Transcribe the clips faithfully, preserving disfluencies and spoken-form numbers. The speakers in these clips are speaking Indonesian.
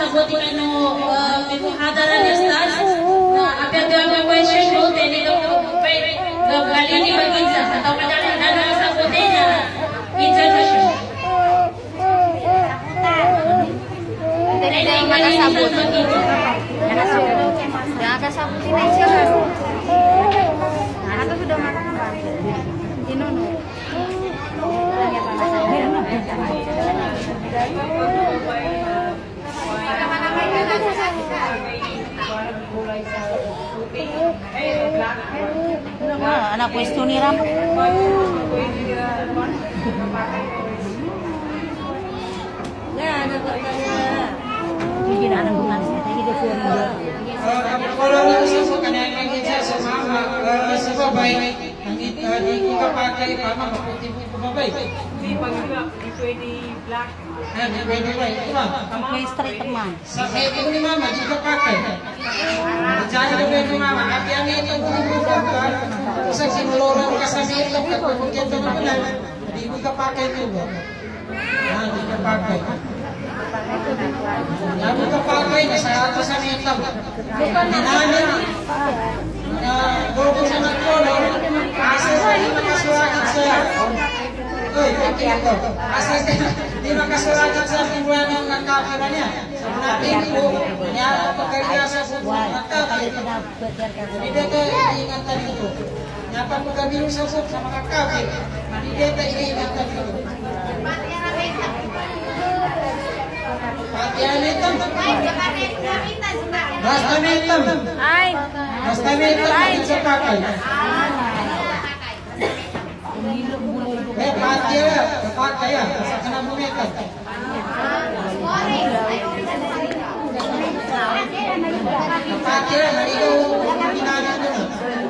sagutin ano, may muhadaran na stars, na apyag ang question mo, tini ka po, galing ni Maginsa, sa tao madalang na na sagutin na, Ginsa na siya. Hindi na yung malasabot. Nakasabutin na siya. Ako sudah makan apa? Dinono. Anak pwesto ni Ram. Ya, anak Hindi na anong bulan siya. Hindi ko siya mga. Kalau langsung sa kanang kita sa mama sa babay, hindi ko kapakai mama maputi po babay. Hindi pag hindi pwede black. Ah, hindi pwede ba? Ito ba? May straight naman. Sa head ni mama, di kapakai. Diyan na pwede mama. Abi ang ito bubuka ka. Sa sinulorong ka sa ito, kapag ito na pala, hindi ko kapakai ito. Ah, hindi kapakai. Lalu kapakai na sa ato sa ito. Dinamin na gogo sa nagkolor, asa sa di makasurakat sa Uy, pati ito. Asa di makasurakat sa pingguan ng nakapira niya. Sa natin po, niya pagkagaya sa nakapira. Hindi ka iingatan ito. Niya pa pagkabiro sa sa mga kapit. Hindi ka iingatan ito. Patihan ito. Basta metam. Ay. Basta metam din sa pakay. Eh, patihan. Kapakay yan. Sa kanang bumetan. Patihan. Naligaw. Ginagawa doon.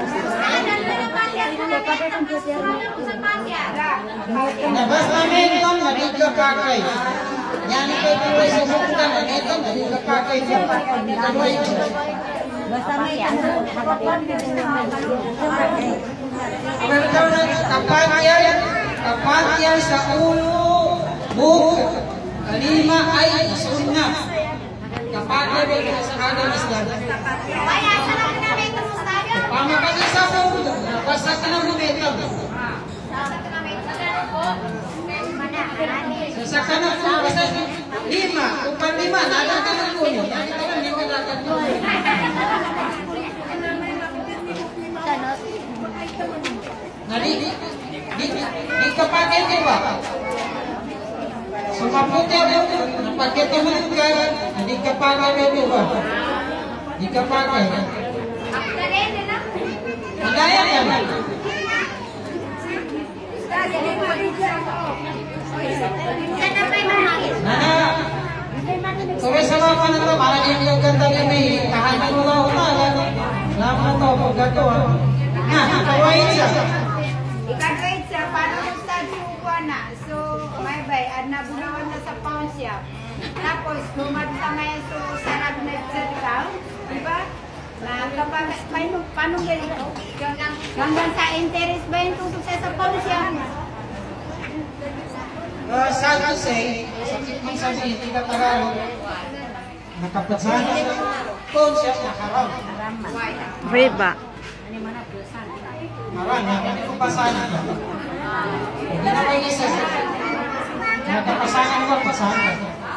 Na basta metam. Naligaw kapakay. Yan ito ito sa bukan. Metam. Naligaw kapakay. Basta may ano. Kapatian, kapatian sa ulo, buhok, kalima ay sunna. Kapatian sa kada Islam. Pamakasi sa ulo, basta ka ng bumetang. Sa ka ng ulo, basta lima, upang lima, nalagan ng ulo. Yan ito lang yung nalagan ng ulo. Nadi, di, di kapakai ke ba? Sumaputi ako, napakai teman ka, di kapakai ke ba? Di kapakai. Magaya ka ba? Nana, kung sa mga panalo, parang yung gaganda niya may kahanan mo lang utala. Lama na ito, pagkato ha. Nah, kawain siya. Ika-grade siya, paano kung study ko na? So, may bay, at nabunawan na sa pound siya. Tapos, lumad sa may so, sarap na sa account, di ba? Na kapag, may, paano ganito? Hanggang sa interest ba yung tutok siya sa pound siya? Uh, sad to say, sakit mang sabihin, tidak tararo. Nakapagsahan siya, kung siya nakaram. Riba. Marami, kami kung pasahan ka. Hindi na kayo isa. Nakapasahan ko, pasahan ka.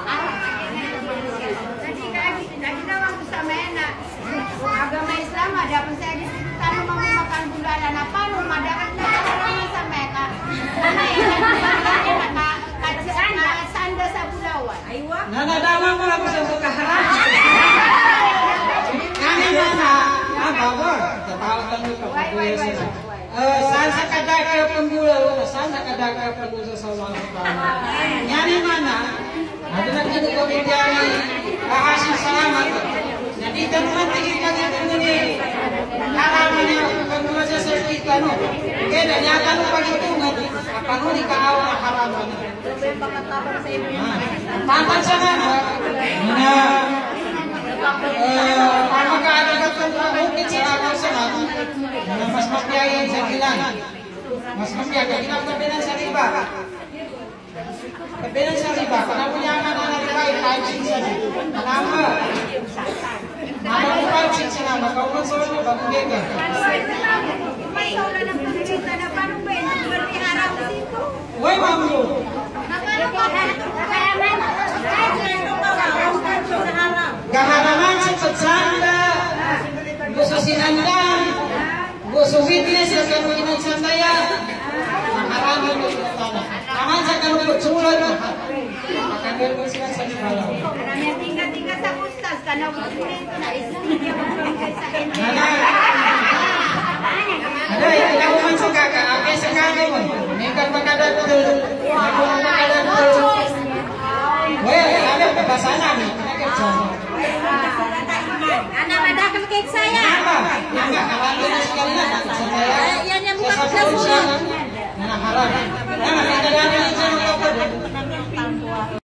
Lagi naman ko sa maya na agama Islam, dapat saya disitutan naman mo makandulala na paano madakat na karangan sa meka. Sanda sa Bulawan. Nanadamang mo ako sa bukaharap. Kami na na, ah, bago. Tatawag lang mo ka. Saan sa kadaka penggula, saan sa kadaka penggula sa Allah Subhanahu wa Ta'ala. Nyari mana? Ada nak ini kau bicara hasil selamat. Jadi kan nanti kita itu ni haramannya penggula sesuatu itu no. Kena nyata no pagi tu nanti apa no di kau haraman. Tantan sana. Mana? Apakah ada kata mungkin sekarang sana? Mas mas biaya sa kilang. Mas mas biaya kita kabilan sa riba. Kabilan sa riba. Kalau punya anak anak riba five six sana. Kenapa? Ada bukan sih kenapa? Kau kan soalnya bagus juga. Woi mampu. Gaharaman sih bercanda. Gususin anda. Gusu witness akan mengingat saya. Haraman itu tanah. Aman akan berculan. Akan berkusikan saja malam. Karena tinggal-tinggal sa ustaz karena itu na istri dia berbangkai sa ada yang tidak masuk kakak, apa sekali pun. Mereka makada betul, aku makada betul. Weh, ada kebasanan, kita kerja. Anak ada kekek saya. Apa? Enggak khawatir sekali lah saya. Yang yang bukan Saya sudah. Nah, harap. Nah, kita ada yang